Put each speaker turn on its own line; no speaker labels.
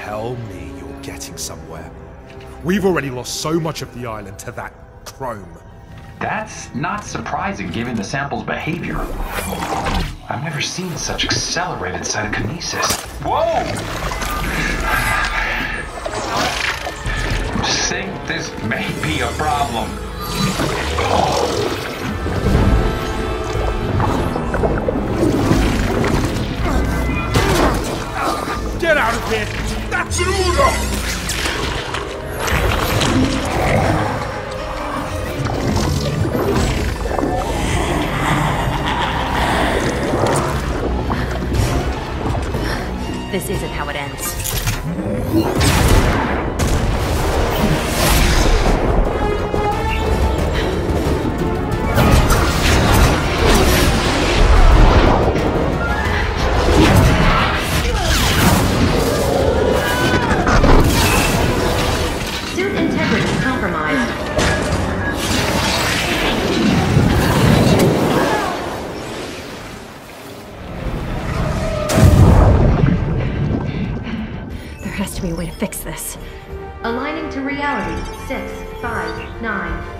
Tell me you're getting somewhere. We've already lost so much of the island to that chrome.
That's not surprising given the sample's behavior. I've never seen such accelerated cytokinesis. Whoa! Think this may be a problem.
Get out of here! That's an order!
This isn't how it ends. Suit integrity compromised. There has to be a way to fix this. Aligning to reality. 6, 5, 9.